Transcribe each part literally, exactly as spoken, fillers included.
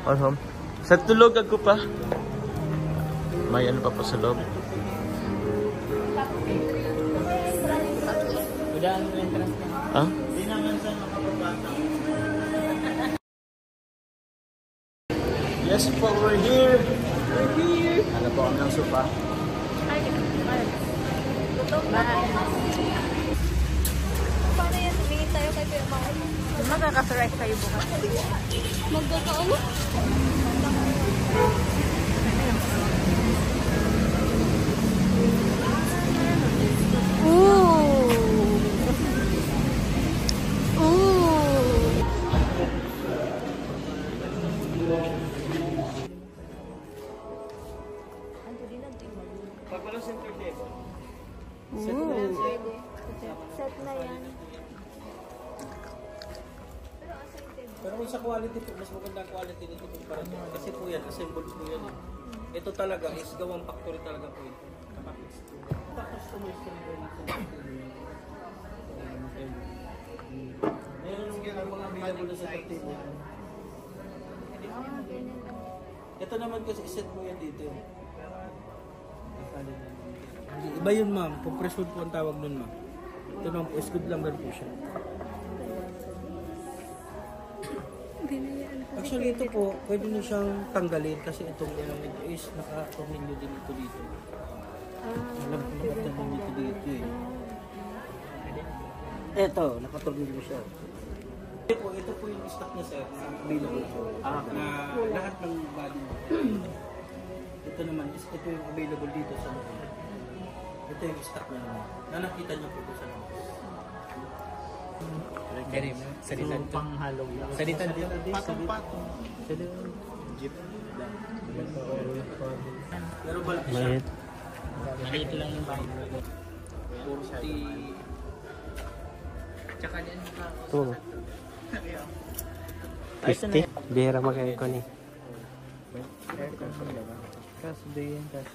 Or home. Sa tulog ako pa. May ano pa po sa loob. Ah? Yes po, we're here. We're here. Ano po kami ng sopa? Bye. Paano yan? Tumingin tayo kay Kuya Mao. Magkakasurek kayo bukas. Magkakaano? Ooh. Ooh. Pagpalo center table. Set na yan, set na yan. Pero kung sa quality po, mas maganda quality nito kumpara nito. Kasi po yan, assembled po yan. Eh. Ito talaga is gawang factory talaga po ito. Customize ko rin meron mga available na sa table. Ito naman kasi set mo yan dito. Iba yun ma'am, compressed po ang tawag nun ma'am. Ito naman po, squid lumber po siya. Actually ito po, pwede nyo siyang tanggalin kasi itong element is naka-tornilyo din ito dito. Alam ko naka-tornilyo ito dito eh. Ito, naka-tornilyo siya. Ito po, ito po yung stock niya sir, available po. Ah, na lahat ng body mo. Ito naman, ito yung available dito sa loob. Ito yung stock niya naman. Na nakita niyo po ito sa loob. Dari mo, salitan to. Panghalong lang. Salitan to. Patong-patong. Jeep. Pero balik siya. Maliit lang yung bahay. forty. Tsaka din ka. Ito. fifty. Bihira mag-aircon eh. Kaso din yan, kaso.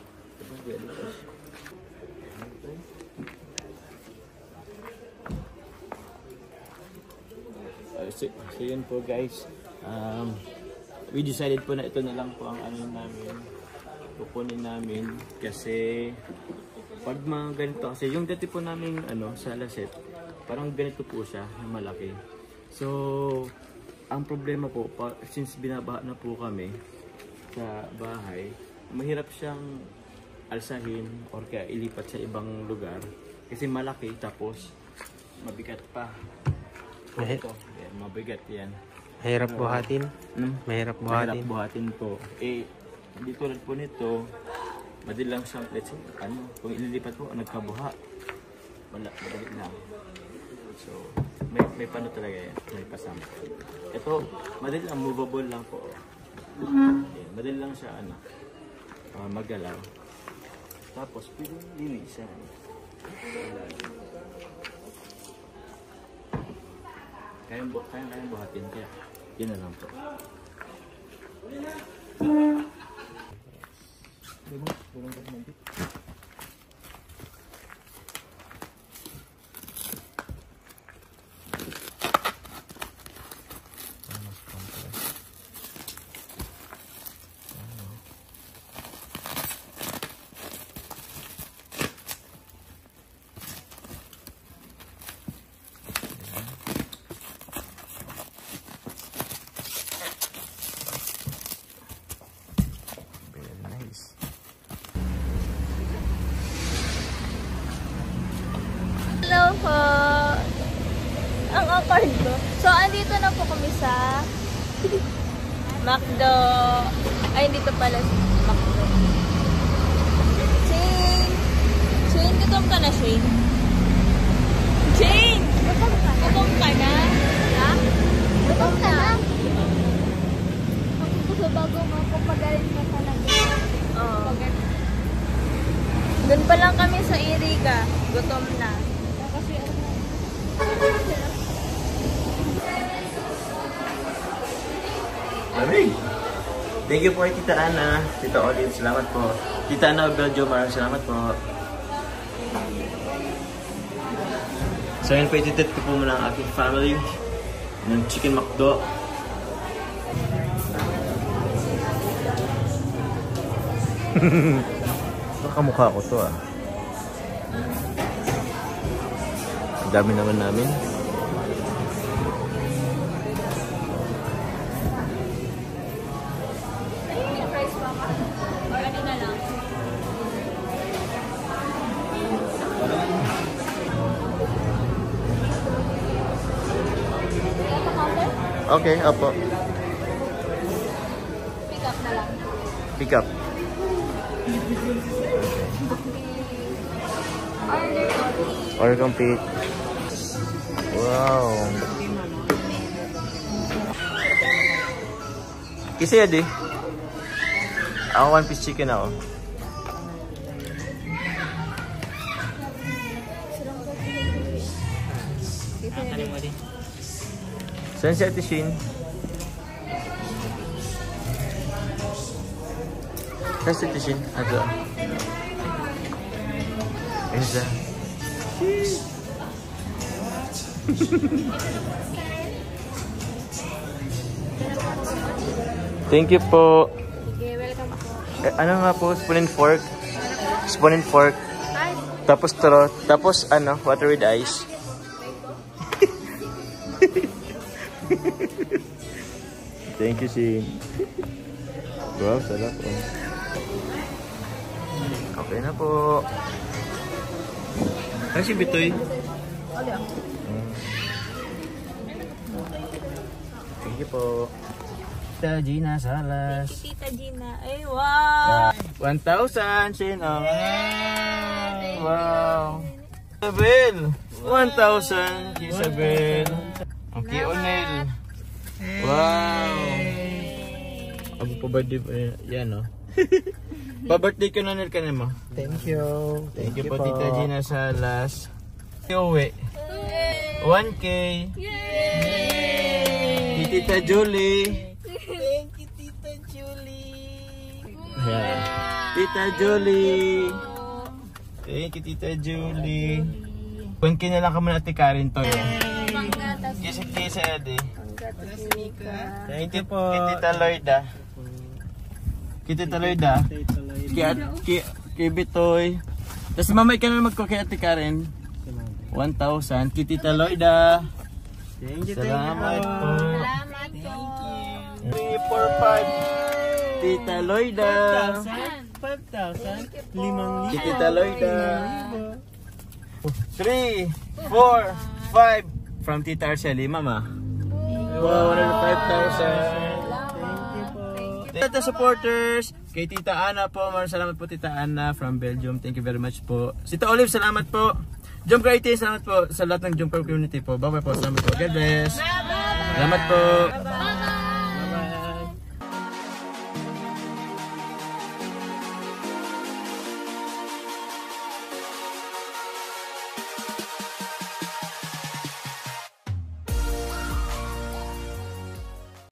So, so yun po guys, um, we decided po na ito na lang po ang ano namin, kukunin namin kasi pag mga ganito, kasi yung dati po namin ano, sa Laset, parang ganito po siya, malaki. So, ang problema po, pa, since binabaha na po kami sa bahay, mahirap siyang alsahin or kaya ilipat sa ibang lugar kasi malaki tapos mabigat pa. Ito, yan, mabigat yan. Mahirap buhatin. Hmm? Mahirap buhatin. Mahirap buhatin po. Eh, hindi tulad po nito, madali lang siyang, let's say, ano, kung ililipat po, nagkabuha. Wala, madali lang. So, may, may paano talaga yan, may pasama. Ito, madali lang, movable lang po. Okay, madali lang siya, ano, uh, magalaw. Tapos, pwede linisan. Kaya bu kaya kaya buhatin kaya. Yun na lang po. Hello po! Ang awkward ko. So, andito na po kami sa McDo. Ay, dito pala sa McDo. Shane! Shane, gutom ka na, Shane? Shane! Gutom ka na? Gutom ka na? Ha? Gutom ka na? Ako bago mo ako pagalit ka talaga. Oo. Doon pa lang kami sa Iriga. Gutom na. Lamig! Thank you po kay Tita Ana, Tita Olive, salamat po. Tita Ana Beljo, maraming salamat po. So yun po, ititit ko po muna ang aking family ng Chicken McDo. Nakamukha ko to ah. Ang dami naman namin. Or ano na lang? Okay, apo. Pick up na lang. Pick up. Order Or complete. Wow. Kasi ya di. Ako one piece chicken ako. Saan si Ate Shin? Saan si Ate Shin? Ato. Ayun siya. Thank you po. Okay, welcome po. Eh, ano nga po? Spoon and fork? Spoon and fork. Ay, Tapos straw. Tapos ano? Water with ice. Thank you, Shin. Wow, sarap oh. Okay na po. Ay, si Bitoy. Mm. Thank you po. Tita Gina Salas. Tita Gina. Ay, wow! one thousand, Shin. Oh. Wow. Isabel. one thousand, Isabel. Okay, Onel. Wow. Ako pa birthday pa yan, oh. Pa-birthday ka na, Onel, ka na mo. Thank you. Thank you po, Tita Gina Salas. Uwi. one K. Yay! Tita Julie. Thank you, Tita Julie. Yeah. Tita Julie. Thank you, Tita Julie. one K na lang ka muna, Ate Karen, to. Panggatas. Kisa-kisa, Ade. Panggatas. Thank you po. Kay Tita Lloyda. Kay Tita Lloyda. Kay, kay, kay Bitoy. Tapos mamay ka na magko kay Ate Karen. one thousand. Kay Tita Lloyda. Thank you, Salamat po. Salamat po. three, four, five. Tita Lloyda. five thousand. Limang Kay Tita Lloyda. three, four, five. From Tita Arceli, Mama. Wow, five thousand. Tita supporters, kay Tita Ana po, maraming salamat po Tita Ana from Belgium, thank you very much po. Tita Olive, salamat po. Jump Creative, salamat po sa lahat ng Jumper community po. Bye bye po, salamat po. God bless. Salamat po.